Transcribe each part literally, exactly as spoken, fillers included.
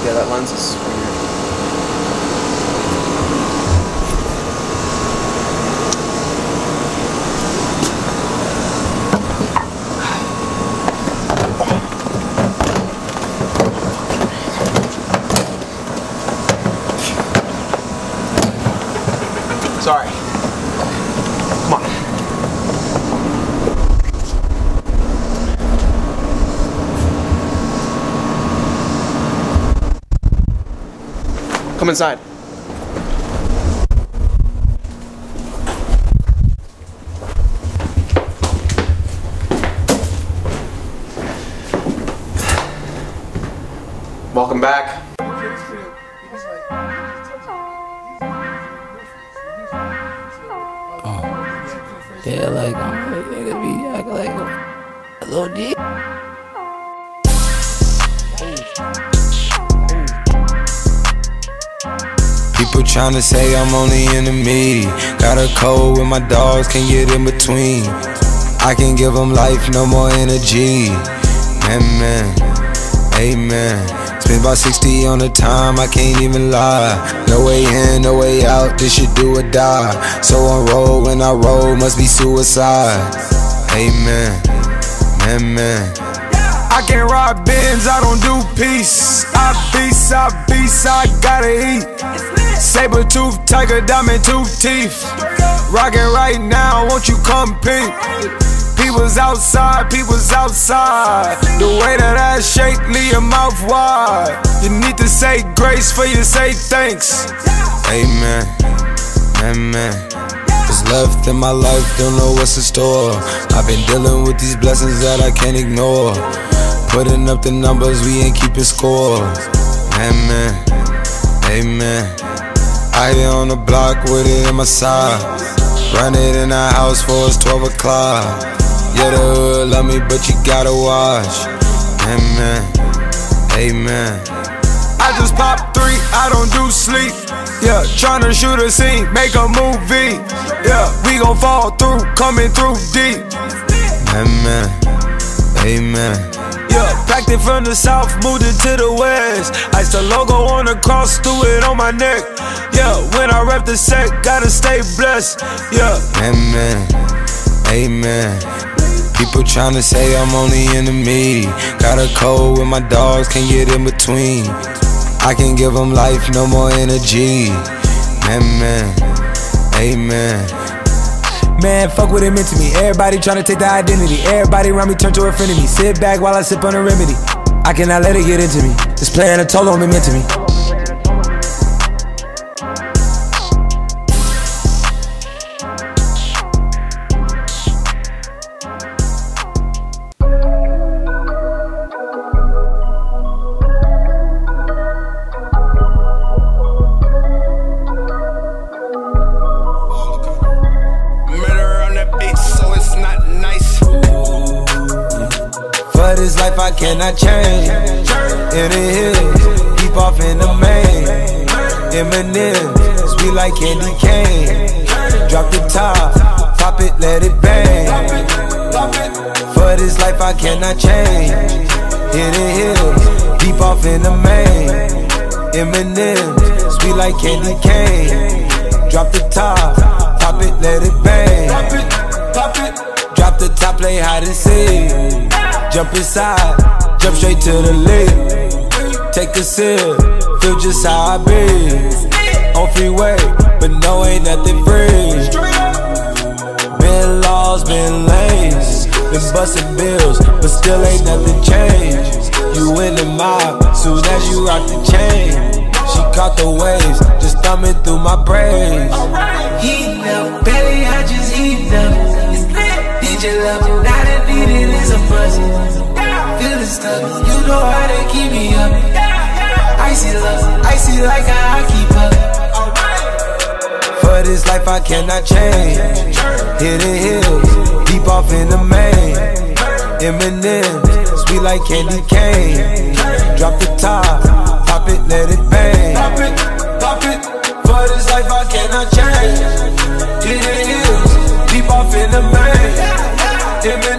Yeah, that lens is weird. Sorry. Come on. Come inside. Welcome back. Yeah, like, I'm like, niggas be acting like a little dick. People tryna say I'm only enemy. Got a code with my dogs, can't get in between. I can give them life, no more energy. Amen, amen. Spent about sixty on the time, I can't even lie. No way in, no way out, this shit do or die. So on road, when I roll, must be suicide. Amen, amen. I can't ride Benz, I don't do peace. I beast, I beast, I gotta eat. Saber tooth, tiger, diamond tooth teeth. Rockin' right now, won't you come peep? People's outside, people's outside. The way that I shake, leave your mouth wide. You need to say grace for you say thanks. Amen, amen. What's left in my life, don't know what's in store. I've been dealing with these blessings that I can't ignore. Putting up the numbers, we ain't keeping score. Amen, amen. I here on the block with it in my side. Run it in the house for it's twelve o'clock. Yeah, the hood love me, but you gotta watch. Amen, amen. I just pop three, I don't do sleep. Yeah, tryna shoot a scene, make a movie. Yeah, we gon' fall through, coming through deep. Amen, amen. Yeah, packed it from the south, moved it to the west. Iced the logo on the cross, threw it on my neck. Yeah, when I rep the set, gotta stay blessed. Yeah, amen, amen. People tryna say I'm only enemy. Got a code with my dogs, can't get in between. I can give them life, no more energy. Amen, amen. Man, fuck what it meant to me. Everybody tryna take the identity. Everybody around me turn to a friend of me. Sit back while I sip on a remedy. I cannot let it get into me. It's playing a toll on me, meant to me. For this life I cannot change. In the hills, deep off in the main. Eminem, sweet like candy cane. Drop the top, pop it, let it bang. For this life I cannot change. In the hills, deep off in the main. Eminem, sweet like candy cane. Drop the top, pop it, let it bang. Drop the top, play hide and seek. Jump inside, jump straight to the lake. Take a sip, feel just how I be. On freeway, but no, ain't nothing free. Been laws, been lanes. Been busting bills, but still ain't nothing changed. You in the mob, soon as you rock the chain. She caught the waves, just thumbing through my brains. Heating up, belly, I just heating up. Need your love, now that needed is a buzz. Feeling stuck, you know how to keep me up. Icy love, icy like a hockey puck. For this life I cannot change. Hidden hills, deep off in the main. Eminem, sweet like candy cane. Drop the top, pop it, let it bang. Pop it, pop it. For this life I cannot change. Hidden hills, deep off in the main.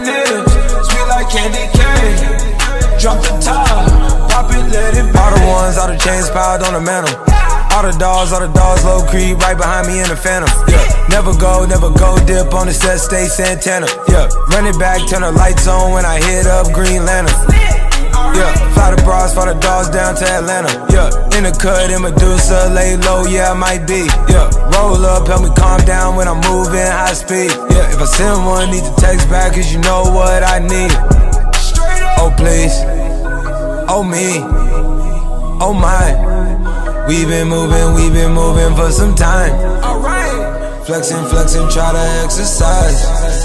Eminem, sweet like candy cane. Drop the top, pop it, let it bang. All the ones ones, all the chains piled on the mantle. All the dogs, all the dogs, low creep, right behind me in the phantom. Yeah, never go, never go, dip on the set, stay Santana. Yeah, run it back, turn the lights on when I hit up Green Lantern. Yeah, fly the bras, fly the dogs down to Atlanta. Yeah, in the cut, in Medusa, lay low, yeah, I might be. Yeah, roll up, help me calm down when I'm moving high speed. Yeah, if I send one, need to text back, cause you know what I need. Oh, please. Oh, me. Oh, my. We been moving, we been moving for some time. Alright. Flexing, flexing, try to exercise.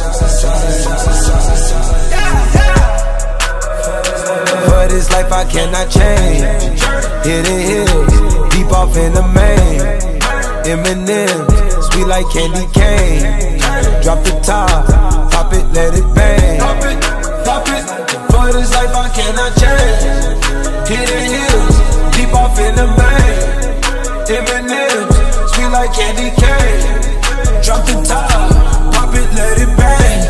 For this life I cannot change. Hidden hills, deep off in the main. M and M's, sweet like candy cane. Drop the top, pop it, let it bang. Pop it, pop it. For this life I cannot change. Hidden hills, deep off in the main. M and M's, sweet like candy cane. Drop the top, pop it, let it bang.